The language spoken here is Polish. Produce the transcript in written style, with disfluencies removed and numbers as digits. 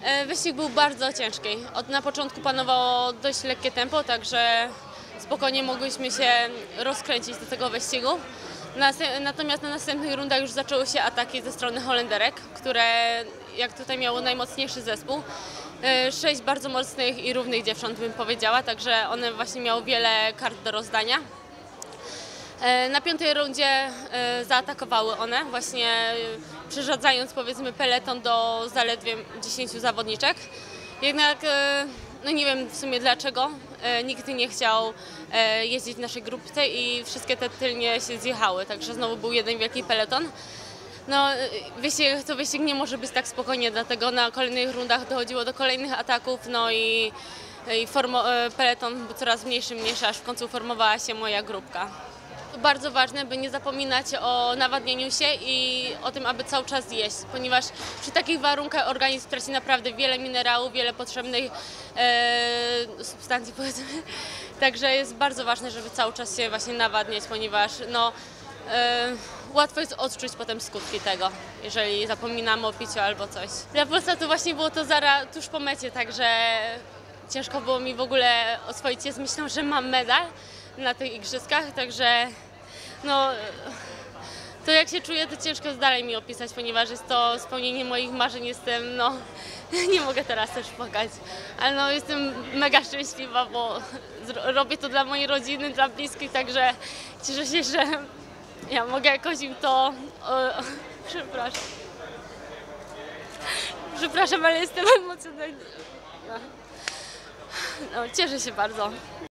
Wyścig był bardzo ciężki. Na początku panowało dość lekkie tempo, także spokojnie mogłyśmy się rozkręcić do tego wyścigu. Natomiast na następnych rundach już zaczęły się ataki ze strony Holenderek, które jak tutaj miało najmocniejszy zespół. 6 bardzo mocnych i równych dziewcząt, bym powiedziała, także one właśnie miały wiele kart do rozdania. Na 5. rundzie zaatakowały one, właśnie przeszadzając, powiedzmy, peleton do zaledwie 10 zawodniczek. Jednak no nie wiem w sumie dlaczego, nikt nie chciał jeździć w naszej grupce i wszystkie te tylnie się zjechały, także znowu był jeden wielki peleton. No, wyścig nie może być tak spokojnie, dlatego na kolejnych rundach dochodziło do kolejnych ataków, no i peleton był coraz mniejszy, aż w końcu formowała się moja grupka. Bardzo ważne, by nie zapominać o nawadnianiu się i o tym, aby cały czas jeść, ponieważ przy takich warunkach organizm traci naprawdę wiele minerałów, wiele potrzebnych substancji, powiedzmy. Także jest bardzo ważne, żeby cały czas się właśnie nawadniać, ponieważ no, łatwo jest odczuć potem skutki tego, jeżeli zapominamy o piciu albo coś. Dla Polsatu właśnie było to tuż po mecie, także ciężko było mi w ogóle oswoić się z myślą, że mam medal na tych igrzyskach, także no, to jak się czuję, to ciężko jest dalej mi opisać, ponieważ jest to spełnienie moich marzeń, jestem, no, nie mogę teraz też płakać, ale no, jestem mega szczęśliwa, bo robię to dla mojej rodziny, dla bliskich, także cieszę się, że ja mogę jakoś im to, przepraszam, ale jestem emocjonalna. No, cieszę się bardzo.